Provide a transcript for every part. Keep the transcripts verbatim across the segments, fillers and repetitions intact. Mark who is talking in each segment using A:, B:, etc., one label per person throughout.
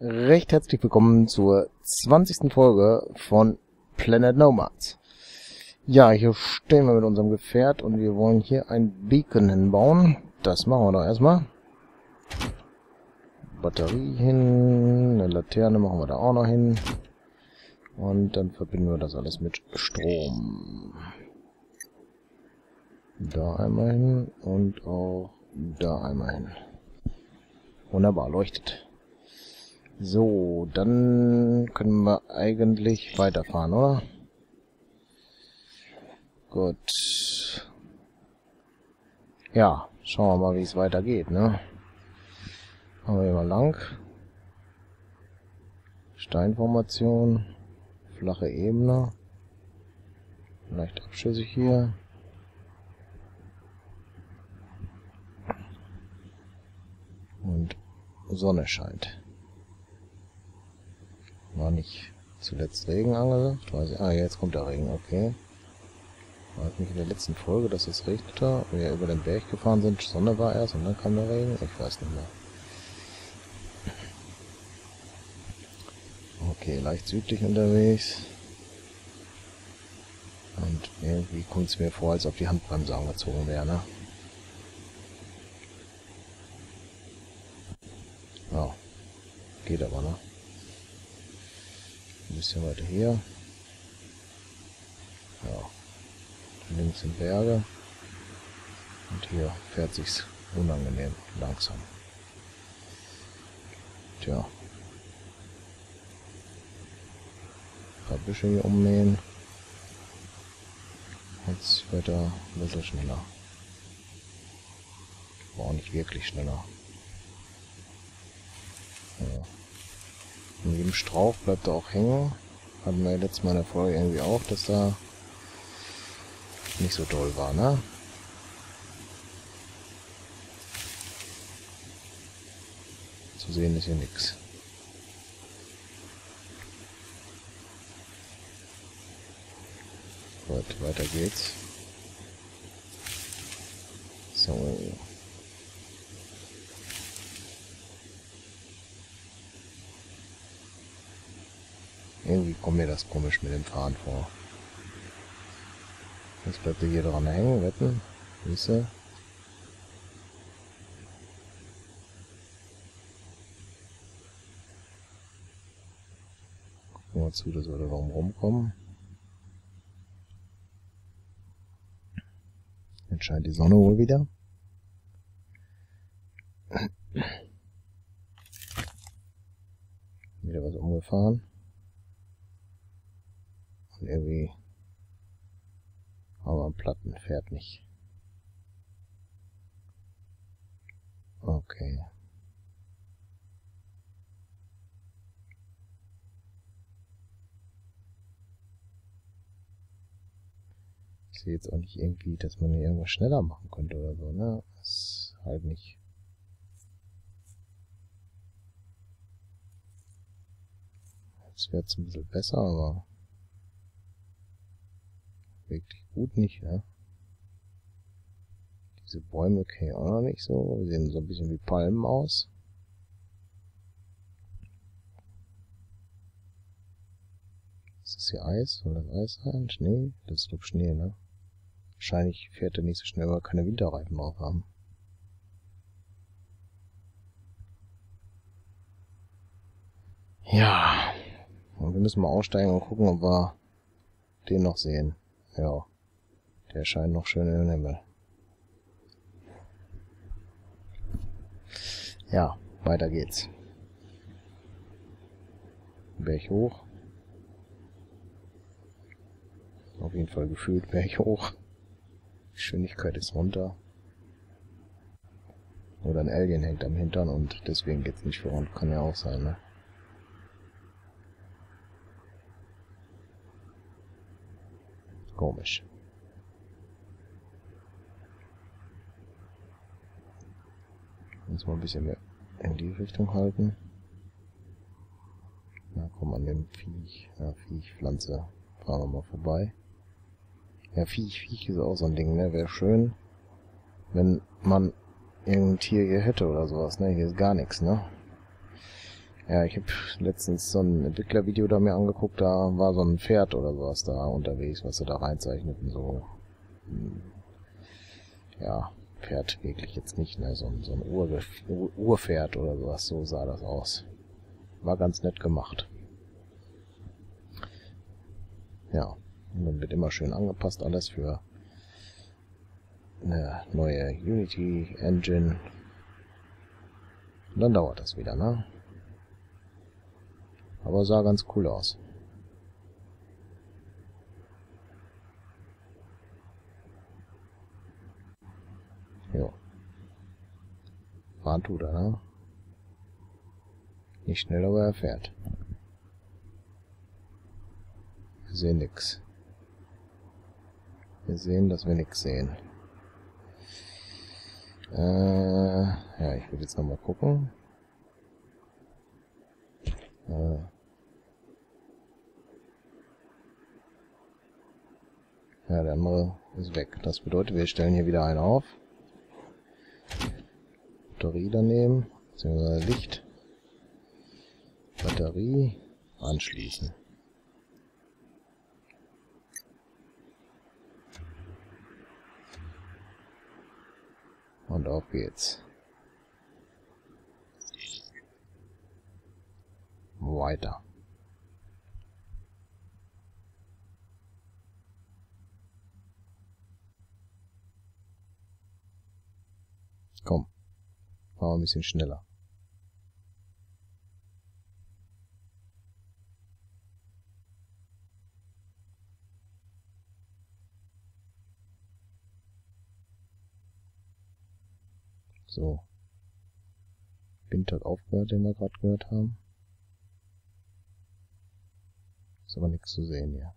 A: Recht herzlich willkommen zur zwanzigsten Folge von Planet Nomads. Ja, hier stehen wir mit unserem Gefährt und wir wollen hier ein Beacon hinbauen. Das machen wir doch erstmal. Batterie hin, eine Laterne machen wir da auch noch hin. Und dann verbinden wir das alles mit Strom. Da einmal hin und auch da einmal hin. Wunderbar, leuchtet. So, dann können wir eigentlich weiterfahren, oder? Gut. Ja, schauen wir mal, wie es weitergeht, ne? Machen wir hier mal lang. Steinformation. Flache Ebene. Leicht abschüssig hier. Und Sonne scheint. War nicht zuletzt Regen angesagt? Weiß ich. Ah, jetzt kommt der Regen, okay. War es nicht in der letzten Folge, dass es regnete? Wir über den Berg gefahren sind, Sonne war erst und dann kam der Regen? Ich weiß nicht mehr. Okay, leicht südlich unterwegs. Und irgendwie kommt es mir vor, als ob die Handbremse angezogen wäre, ne? Ja, geht aber, ne? Ein bisschen weiter hier. Ja. Links sind Berge. Und hier fährt sich's unangenehm langsam. Tja. Ein paar Büsche hier ummähen. Jetzt wird er ein bisschen schneller. Aber auch nicht wirklich schneller. Ja. In jedem Strauch bleibt er auch hängen. Hatten wir letztes Mal in der Folge irgendwie auch, dass da nicht so doll war, ne? Zu sehen ist hier nichts. Gut, weiter geht's. So. Irgendwie kommt mir das komisch mit dem Fahren vor. Jetzt bleibt er hier dran hängen, wetten. Siehste? Gucken wir mal zu, dass wir da rum rumkommen. Jetzt scheint die Sonne wohl wieder. Wieder was umgefahren. Und irgendwie aber am Platten fährt nicht. Okay. Ich sehe jetzt auch nicht irgendwie, dass man hier irgendwas schneller machen könnte oder so, ne? Das ist halt nicht. Jetzt wird es ein bisschen besser, aber wirklich gut nicht, ne? Diese Bäume kennen auch noch nicht so. Die sehen so ein bisschen wie Palmen aus. Ist das hier Eis? Soll das Eis sein? Schnee? Das ist glaube Schnee, ne? Wahrscheinlich fährt er nicht so schnell, weil wir keine Winterreifen drauf haben. Ja. Und wir müssen mal aussteigen und gucken, ob wir den noch sehen. Ja, der scheint noch schön in den Himmel. Ja, weiter geht's. Berg hoch. Auf jeden Fall gefühlt Berg hoch. Geschwindigkeit ist runter. Oder ein Alien hängt am Hintern und deswegen geht's nicht voran. Kann ja auch sein, ne? Komisch. Muss mal ein bisschen mehr in die Richtung halten. Na komm, an dem Viech, ja, Viech, Pflanze, fahren wir mal vorbei. Ja, Viech, Viech ist auch so ein Ding, ne? Wäre schön, wenn man irgendein Tier hier hätte oder sowas, ne? Hier ist gar nichts, ne? Ja, ich habe letztens so ein Entwicklervideo da mir angeguckt, da war so ein Pferd oder sowas da unterwegs, was sie da reinzeichneten, so. Hm, ja, Pferd wirklich jetzt nicht, ne, so ein, so ein Ur Urpferd oder sowas, so sah das aus. War ganz nett gemacht. Ja, und dann wird immer schön angepasst alles für eine neue Unity Engine. Und dann dauert das wieder, ne? Aber sah ganz cool aus. Jo. Fahren tut er, ne? Nicht schnell, aber er fährt. Wir sehen nix. Wir sehen, dass wir nix sehen. Äh, ja, ich will jetzt nochmal gucken. Äh. Ja, der andere ist weg. Das bedeutet, wir stellen hier wieder einen auf. Batterie daneben, beziehungsweise Licht. Batterie anschließen. Und auf geht's. Weiter. Komm, fahren wir ein bisschen schneller. So. Wind hat aufgehört, den wir gerade gehört haben. Ist aber nichts zu sehen hier.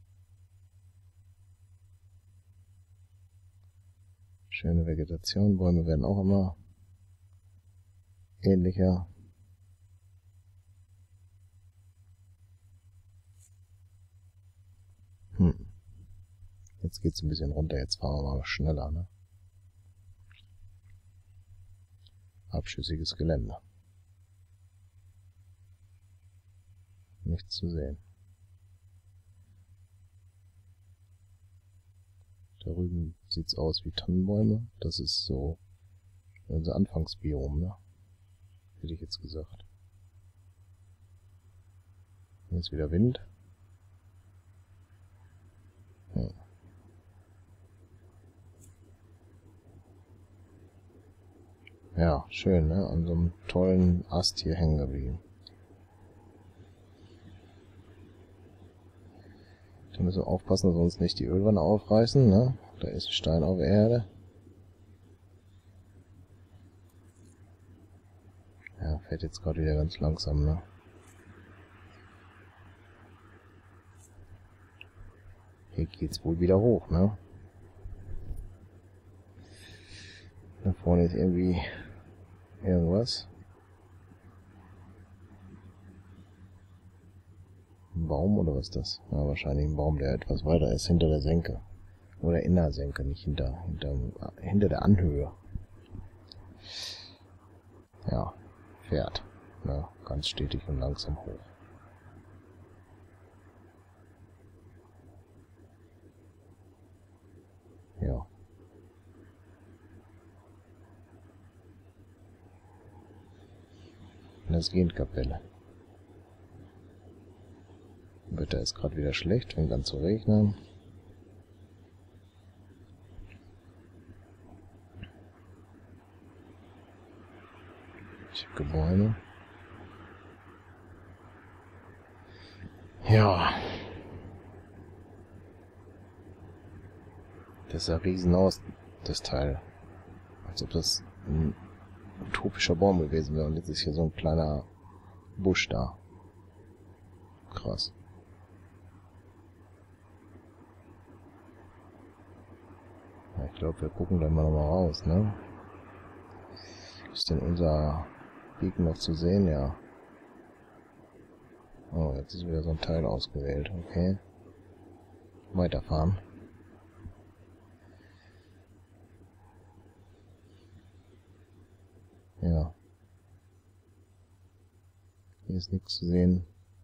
A: Schöne Vegetation, Bäume werden auch immer ähnlicher. Hm. Jetzt geht's ein bisschen runter, jetzt fahren wir mal schneller, ne? Abschüssiges Gelände. Nichts zu sehen. Da drüben sieht's aus wie Tannenbäume. Das ist so unser Anfangsbiom, ne? Hätte ich jetzt gesagt. Jetzt wieder Wind. Ja. Ja, schön, ne? An so einem tollen Ast hier hängen geblieben. Da müssen wir aufpassen, dass wir uns nicht die Ölwanne aufreißen, ne? Da ist ein Stein auf der Erde. Ja, fährt jetzt gerade wieder ganz langsam, ne? Hier geht's wohl wieder hoch, ne? Da vorne ist irgendwie irgendwas. Ein Baum oder was ist das? Ja, wahrscheinlich ein Baum, der etwas weiter ist, hinter der Senke. Oder in der Senke, nicht hinter, hinter, hinter der Anhöhe. Ja, fährt. Ne? Ganz stetig und langsam hoch. Ja. Das Genkapelle. Wetter ist gerade wieder schlecht, fängt an zu regnen. Schicke Bäume. Ja. Das sah riesen aus, das Teil. Als ob das ein utopischer Baum gewesen wäre. Und jetzt ist hier so ein kleiner Busch da. Krass. Ja, ich glaube, wir gucken dann mal nochmal raus, ne? Ist denn unser Beacon noch zu sehen? Ja. Oh, jetzt ist wieder so ein Teil ausgewählt. Okay. Weiterfahren. Ja. Hier ist nichts zu sehen.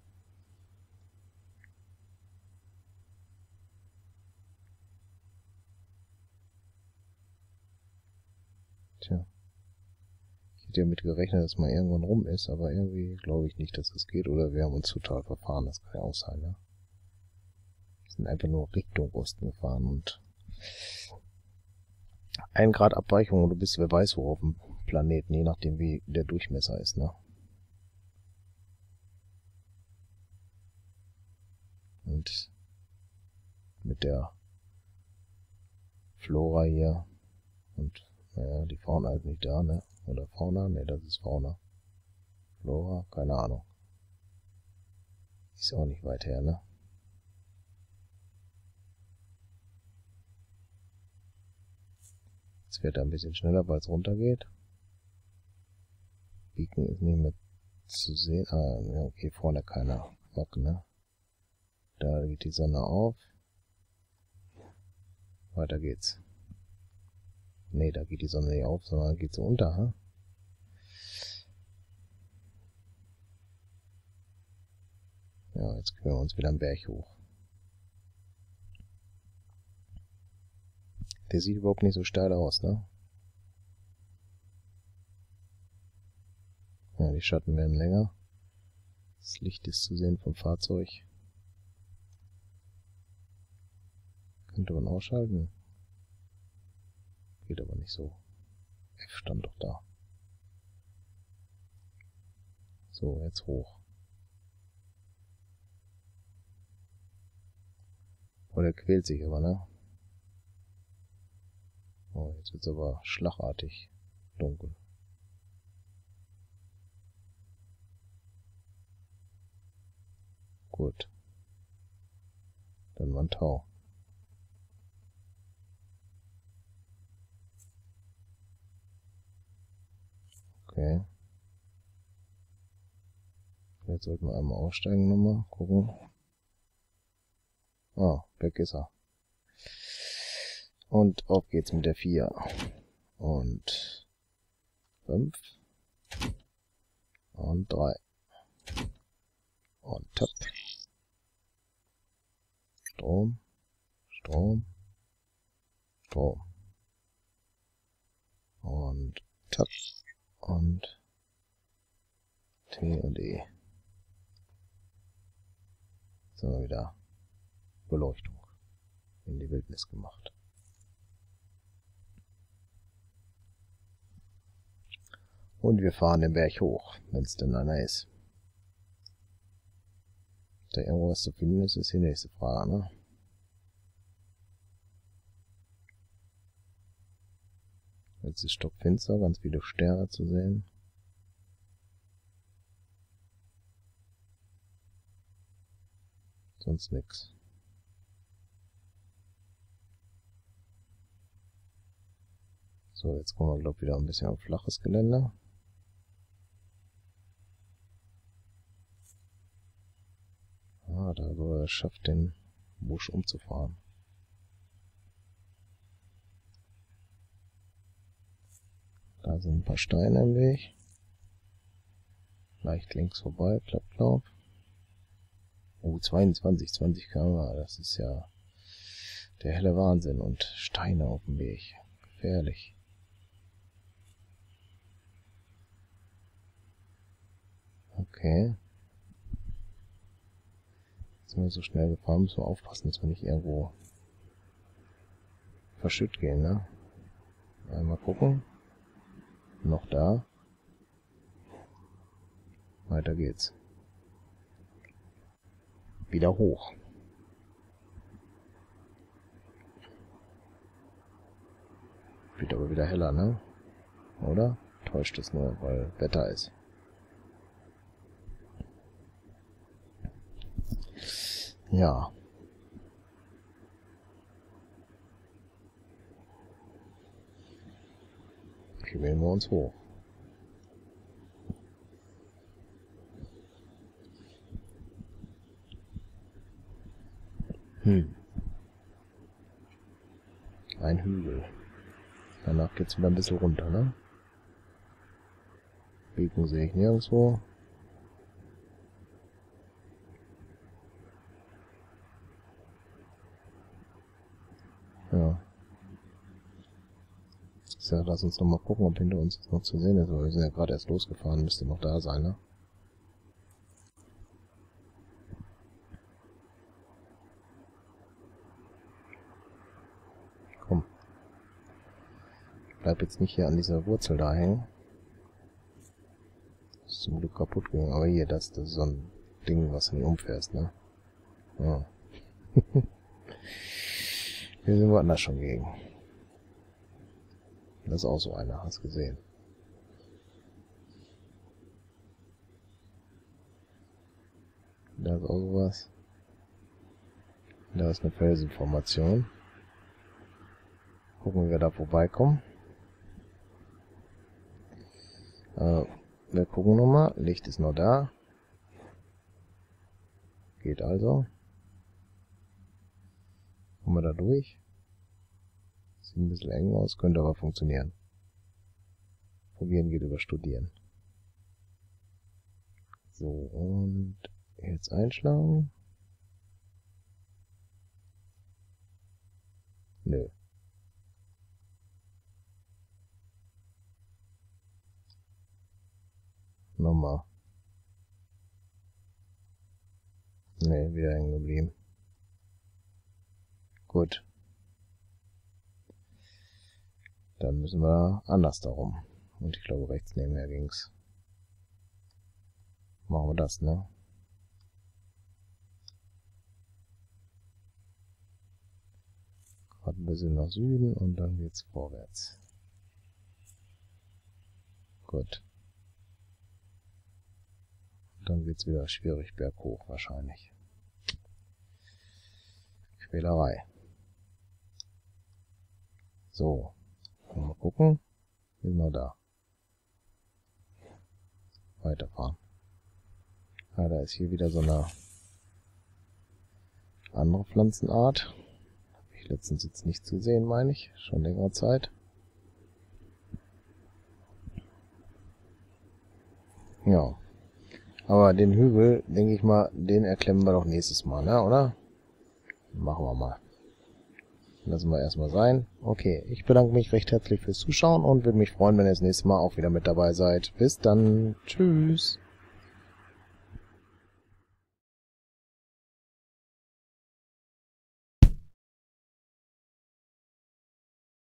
A: Tja. Ich hätte ja mit gerechnet, dass mal irgendwann rum ist, aber irgendwie glaube ich nicht, dass das geht. Oder wir haben uns total verfahren. Das kann ja auch sein, ne? Wir sind einfach nur Richtung Osten gefahren und ein Grad Abweichung und du bist, wer weiß wo auf dem Planeten, je nachdem wie der Durchmesser ist, ne? Und mit der Flora hier und, naja, die Fauna ist nicht da, ne? Oder Fauna? Ne, das ist Fauna. Flora? Keine Ahnung. Ist auch nicht weit her, ne? Jetzt wird er ein bisschen schneller, weil es runtergeht. Beacon ist nicht mehr zu sehen. Ah, ja, okay, vorne keiner. Fuck, ne? Da geht die Sonne auf. Weiter geht's. Ne, da geht die Sonne nicht auf, sondern geht so unter, ha? Ja, jetzt können wir uns wieder einen Berg hoch. Der sieht überhaupt nicht so steil aus, ne? Ja, die Schatten werden länger. Das Licht ist zu sehen vom Fahrzeug. Könnte man ausschalten. Geht aber nicht so. F stand doch da. So, jetzt hoch. Oh, der quält sich aber, ne? Oh, jetzt wird's aber schlagartig dunkel. Gut. Dann mal ein Tau. Okay. Jetzt sollten wir einmal aussteigen nochmal. Gucken. Ah, weg ist er. Und auf geht's mit der vier. Und fünf. Und drei. Und top. Strom. Strom. Strom. Und top. Und T und E. Jetzt haben wir wieder Beleuchtung in die Wildnis gemacht. Und wir fahren den Berg hoch, wenn es denn einer ist. Ob da irgendwo was zu finden ist, ist die nächste Frage, ne? Jetzt ist stockfinster, ganz viele Sterne zu sehen. Sonst nix. So, jetzt kommen wir, glaube ich, wieder ein bisschen auf flaches Gelände. Ah, da so er schafft, den Busch umzufahren. Da sind ein paar Steine im Weg. Leicht links vorbei, klappt, glaub. Oh, zweiundzwanzig, zwanzig Kilometer pro Stunde, das ist ja der helle Wahnsinn. Und Steine auf dem Weg. Gefährlich. Okay. Jetzt sind wir so schnell gefahren, müssen wir aufpassen, dass wir nicht irgendwo verschütt gehen, ne? Einmal gucken. Noch da. Weiter geht's. Wieder hoch. Wird aber wieder heller, ne? Oder? Täuscht es nur, weil Wetter ist. Ja. Wählen wir uns hoch. Hm. Ein Hügel. Danach geht's wieder ein bisschen runter, ne? Beacon sehe ich nirgendwo. gesagt, lass uns noch mal gucken, ob hinter uns noch zu sehen ist. Aber wir sind ja gerade erst losgefahren, müsste noch da sein, ne? Komm. Bleib jetzt nicht hier an dieser Wurzel da hängen. Das ist zum Glück kaputt gegangen. Aber hier, das, das ist so ein Ding, was du nicht umfährst, ne? Ja. Hier sind wir anders schon gegen. Das ist auch so einer, hast gesehen. Da ist auch sowas. Da ist eine Felsenformation. Gucken, wie wir da vorbeikommen. Äh, wir gucken nochmal. Licht ist noch da. Geht also. Kommen wir da durch? Sieht ein bisschen eng aus, könnte aber funktionieren. Probieren geht über Studieren. So, und jetzt einschlagen. Nö. Nochmal. Ne, wieder hängen geblieben. Gut. Dann müssen wir anders darum. Und ich glaube, rechts nebenher ging's. Machen wir das, ne? Gerade ein bisschen nach Süden und dann geht's vorwärts. Gut. Dann wird's wieder schwierig berghoch wahrscheinlich. Quälerei. So. Mal gucken. Wir sind noch da. Weiterfahren. Ah, da ist hier wieder so eine andere Pflanzenart. Habe ich letztens jetzt nicht zu sehen, meine ich. Schon längere Zeit. Ja. Aber den Hügel, denke ich mal, den erklemmen wir doch nächstes Mal, ne, oder? Machen wir mal. Lassen wir erstmal sein. Okay, ich bedanke mich recht herzlich fürs Zuschauen und würde mich freuen, wenn ihr das nächste Mal auch wieder mit dabei seid. Bis dann. Tschüss.